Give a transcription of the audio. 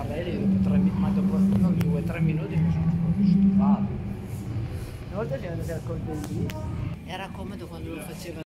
carrelli dopo 3 minuti, ma dopo non 2-3 minuti mi sono proprio stufato. Una volta siamo andati al contentino. Era comodo quando lo faceva